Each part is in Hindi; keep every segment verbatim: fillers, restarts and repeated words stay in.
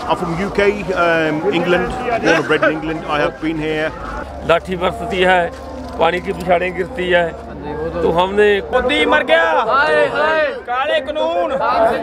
I'm from U K, um, England, born and bred in England. I have been here. लाठी बरसती है, पानी की पिछाड़ें गिरती है, तो हमने खुदी मर गया। हाय हाय काले कानून।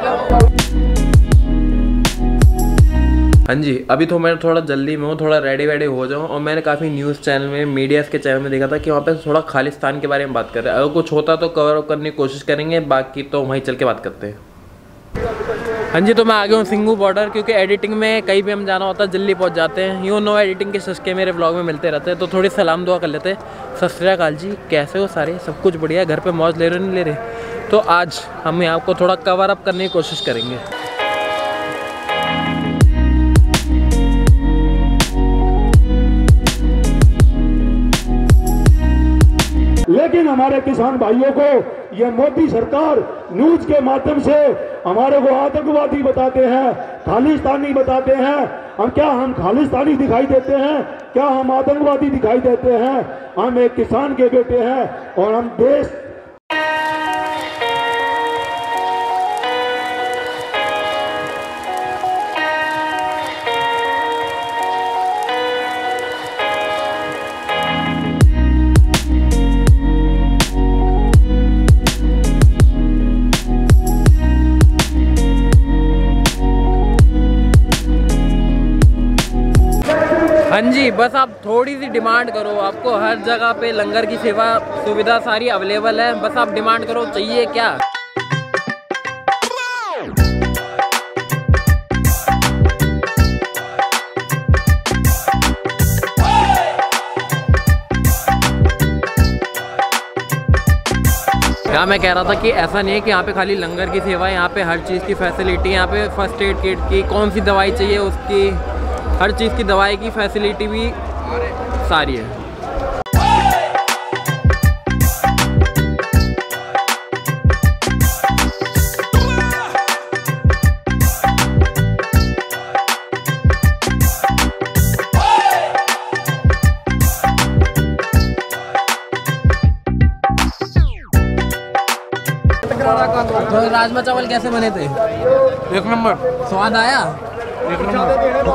हाँ जी, अभी तो मैं थोड़ा जल्दी में हूँ, थोड़ा रेडी वेडी हो जाऊँ। और मैंने काफ़ी न्यूज़ चैनल में, मीडियाज़ के चैनल में देखा था कि वहाँ पे थोड़ा खालिस्तान के बारे में बात कर रहे हैं। अगर कुछ होता तो कवर अप करने की कोशिश करेंगे, बाकी तो वहीं चल के बात करते हैं। हाँ जी, तो मैं आ गया हूँ सिंघू बॉर्डर, क्योंकि एडिटिंग में कहीं भी हम जाना होता है जल्दी पहुँच जाते हैं। यूँ नो एडिटिंग के सस्के मेरे ब्लॉग में मिलते रहते हैं, तो थोड़ी सलाम दुआ कर लेते हैं। सत श्री अकाल जी, कैसे हो सारे? सब कुछ बढ़िया, घर पे मौज ले रहे नहीं ले रहे? तो आज हम आपको थोड़ा कवर अप करने की कोशिश करेंगे। लेकिन हमारे किसान भाइयों को ये मोदी सरकार न्यूज के माध्यम से हमारे को आतंकवादी बताते हैं, खालिस्तानी बताते हैं। हम क्या हम खालिस्तानी दिखाई देते हैं? क्या हम आतंकवादी दिखाई देते हैं? हम एक किसान के बेटे हैं और हम देश हाँ जी, बस आप थोड़ी सी डिमांड करो, आपको हर जगह पे लंगर की सेवा सुविधा सारी अवेलेबल है। बस आप डिमांड करो, चाहिए क्या? यहाँ मैं कह रहा था कि ऐसा नहीं है कि यहाँ पे खाली लंगर की सेवा है, यहाँ पे हर चीज़ की फैसिलिटी, यहाँ पे फर्स्ट एड किट की, कौन सी दवाई चाहिए उसकी, हर चीज़ की दवाई की फैसिलिटी भी सारी है। तो राजमा चावल कैसे बने थे? एक नंबर। स्वाद आया? एक नंबर।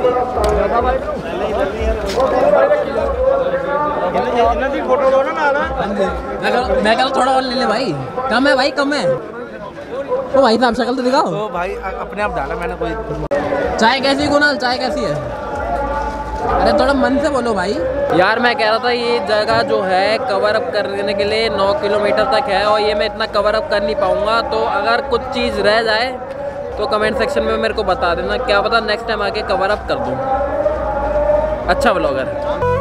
मैं कह थोड़ा और ले ले भाई, कम है भाई, कम है। ओ भाई साहब शक्ल तो दिखाओ। तो भाई अपने आप डाला मैंने कोई। चाय कैसी कुणाल, चाय कैसी है? अरे थोड़ा मन से बोलो भाई। यार मैं कह रहा था ये जगह जो है कवर अप करने के लिए नौ किलोमीटर तक है, और ये मैं इतना कवर अप कर नहीं पाऊंगा। तो अगर कुछ चीज़ रह जाए तो कमेंट सेक्शन में मेरे को बता देना, क्या पता नेक्स्ट टाइम आके कवर अप कर दूँ। अच्छा ब्लॉगर।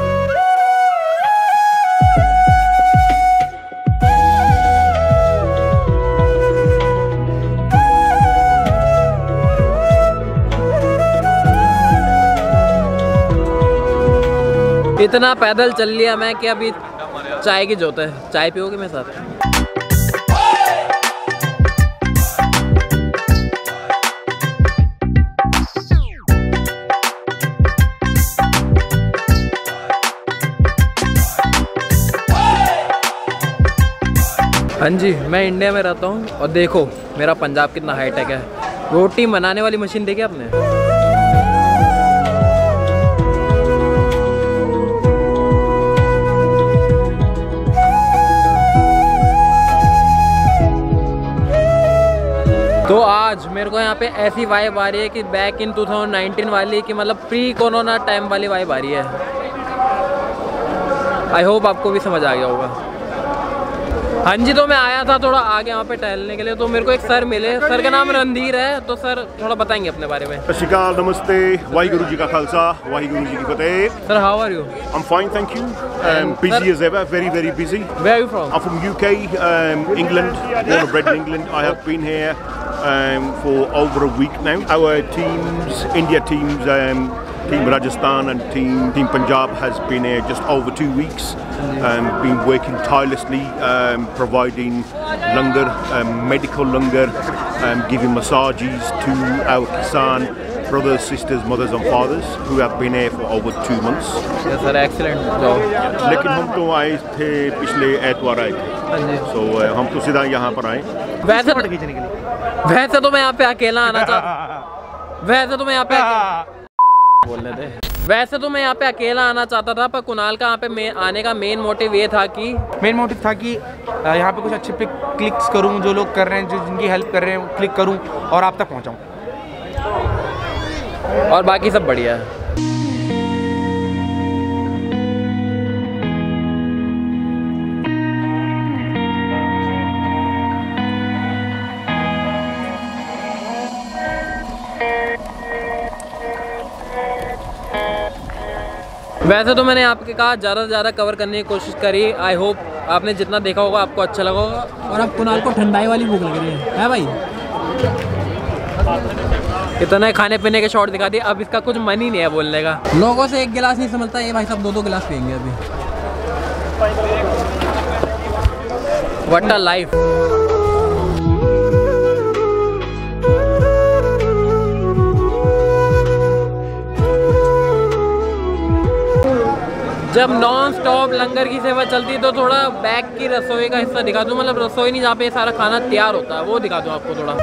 इतना पैदल चल लिया मैं कि अभी चाय की जरूरत है। चाय पियोगे मेरे साथ? हाँ जी, मैं इंडिया में रहता हूँ और देखो मेरा पंजाब कितना हाईटेक है। रोटी बनाने वाली मशीन देखी आपने? तो आज मेरे को यहाँ पे ऐसी वाइब आ रही है कि back in two thousand nineteen वाली, कि मतलब प्री कोरोना टाइम वाली वाइब आ रही है। आई होप आपको भी समझ आ गया होगा। हाँ जी, तो मैं आया था थोड़ा आगे वहाँ पे टहलने के लिए, तो मेरे को एक सर मिले। सर का नाम रणधीर है, तो सर थोड़ा बताएंगे अपने बारे में। सत श्री अकाल, नमस्ते, वाहिगुरु जी का खालसा, वाहिगुरु जी की फतेह। Sir how are you? I am fine, thank you. Um, busy as ever, very very busy. Where are you from? I'm from U K, um, England, born and bred in England. I have been here um, for over a week now. Our teams, India teams, um, Team Rajasthan and Team Team Punjab has been here just over two weeks. Um, been working tirelessly, um, providing langar, um, medical langar, um, giving massages to our Kisan brothers, sisters, mothers and fathers who have been here for over two months. Yes sir, excellent job. लेकिन हम तो आए थे पिछले एतवार आए थे, so हम तो सीधा यहाँ पर आए। वैसे वैसे तो मैं यहाँ पे अकेला आना चाह वैसे तो मैं यहाँ पे बोल रहे थे वैसे तो मैं यहाँ पे अकेला आना चाहता था, पर कुणाल का यहाँ पे मे, आने का मेन मोटिव ये था कि मेन मोटिव था कि यहाँ पे कुछ अच्छे पे क्लिक्स करूँ, जो लोग कर रहे हैं, जो जिनकी हेल्प कर रहे हैं, क्लिक करूँ और आप तक पहुँचाऊँ, और बाकी सब बढ़िया है। वैसे तो मैंने आपके कहा ज़्यादा से ज़्यादा कवर करने की कोशिश करी। आई होप आपने जितना देखा होगा आपको अच्छा लगा होगा। और अब कुणाल को ठंडाई वाली भूख लग रही है, है भाई? इतना खाने पीने के शॉट दिखा दिए, अब इसका कुछ मन ही नहीं है बोलने का। लोगों से एक गिलास नहीं समझता, ये भाई सब दो दो गिलास पियेंगे अभी। What a life. जब नॉन स्टॉप लंगर की सेवा चलती तो थोड़ा बैक की रसोई का हिस्सा दिखा दूँ, मतलब रसोई नहीं जहाँ पे सारा खाना तैयार होता है, वो दिखा दूँ आपको थोड़ा।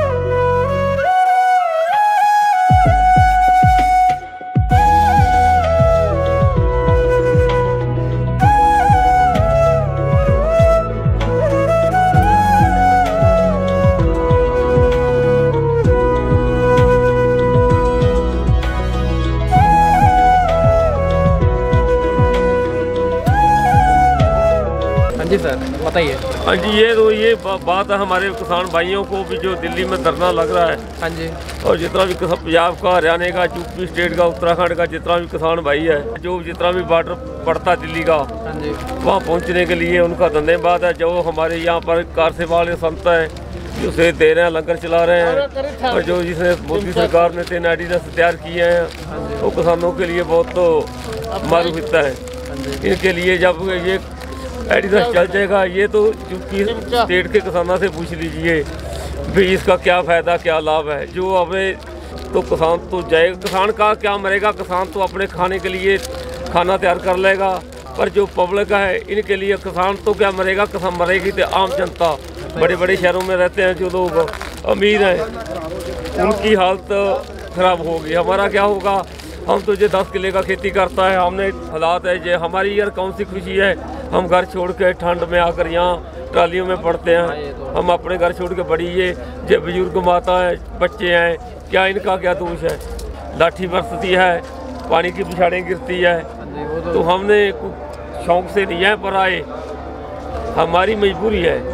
जी सर बताइए। हाँ जी, ये तो ये बा, बात है हमारे किसान भाइयों को भी जो दिल्ली में धरना लग रहा है। हाँ जी। और जितना भी किसान पंजाब का, हरियाणा का, यूपी स्टेट का, उत्तराखंड का जितना भी किसान भाई है, जो जितना भी बॉर्डर पड़ता दिल्ली का, हाँ जी, वहाँ पहुँचने के लिए उनका धन्यवाद है। जो हमारे यहाँ पर कार सेवा वाले संत हैं जो उसे दे रहे हैं, लंगर चला रहे हैं, और जो जिसने मोदी सरकार ने तीन एडिडास तैयार किए हैं वो किसानों के लिए बहुत तो मालूम होता है। इनके लिए जब ये एडिडास चल जाएगा, ये तो यूपी स्टेट के किसानों से पूछ लीजिए भी इसका क्या फ़ायदा क्या लाभ है। जो हमें तो किसान तो जाएगा, किसान का क्या मरेगा, किसान तो अपने खाने के लिए खाना तैयार कर लेगा, पर जो पब्लिक है इनके लिए किसान तो क्या मरेगा, किसान मरेगी तो आम जनता। बड़े बड़े शहरों में रहते हैं जो लोग अमीर हैं, उनकी हालत ख़राब होगी। हमारा क्या होगा, हम तो जो दस किले का खेती करता है, हमने हालात है जो हमारी यार कौन सी खुशी है, हम घर छोड़ के ठंड में आकर यहाँ ट्रालियों में पड़ते हैं। हम अपने घर छोड़ के बड़ी ये जो बुजुर्ग माता है, बच्चे हैं, क्या इनका क्या दोष है। लाठी बरसती है, पानी की पिछाड़ें गिरती है, तो हमने शौक से नहीं है पर आए, हमारी मजबूरी है।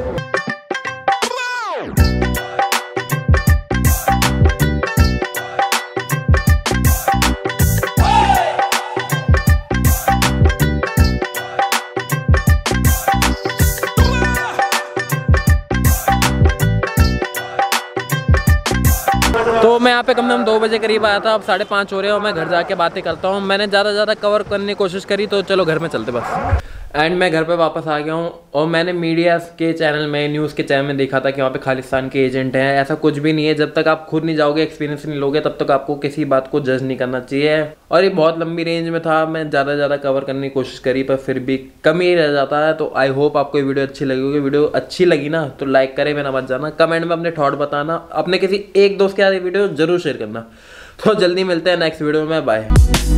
तो मैं यहाँ पे कम से कम दो बजे करीब आया था, अब साढ़े पाँच हो रहे हैं और मैं घर जाके बातें करता हूँ। मैंने ज़्यादा ज़्यादा कवर करने की कोशिश करी, तो चलो घर में चलते बस। एंड मैं घर पे वापस आ गया हूँ और मैंने मीडिया के चैनल में, न्यूज़ के चैनल में देखा था कि वहाँ पे खालिस्तान के एजेंट हैं। ऐसा कुछ भी नहीं है, जब तक आप खुद नहीं जाओगे, एक्सपीरियंस नहीं लोगे, तब तक आपको किसी बात को जज नहीं करना चाहिए। और ये बहुत लंबी रेंज में था, मैं ज़्यादा से ज़्यादा कवर करने की कोशिश करी, पर फिर भी कमी रह जाता है। तो आई होप आपको ये वीडियो अच्छी लगी होगी। वीडियो अच्छी लगी ना तो लाइक करे बिना मत जाना, कमेंट में अपने थॉट बताना, अपने किसी एक दोस्त के साथ ये वीडियो जरूर शेयर करना। तो जल्दी मिलते हैं नेक्स्ट वीडियो में, बाय।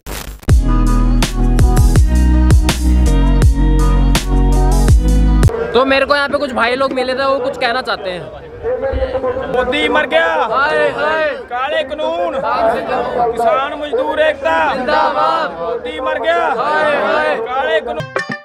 तो मेरे को यहाँ पे कुछ भाई लोग मिले थे, वो कुछ कहना चाहते हैं। मोदी मर गया, हाय हाय, काले कानून, किसान मजदूर एकता, जिंदाबाद। मोदी मर गया, हाय हाय, काले कानून।